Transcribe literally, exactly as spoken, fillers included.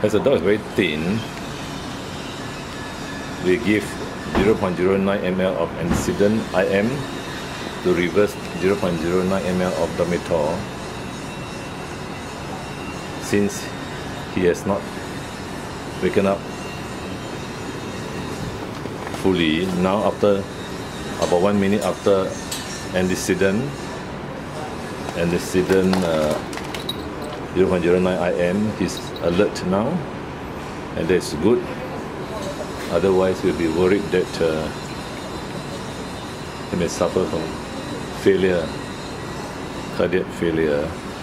As the dog is very thin, we give zero point zero nine milliliters of Antisedan I M to reverse zero point zero nine milliliters of Domitor, since he has not waken up fully. Now, after about one minute after Antisedan, Antisedan uh, zero point zero nine I M, he's alert now, and that's good. Otherwise, we'll be worried that uh, he may suffer from failure, cardiac failure.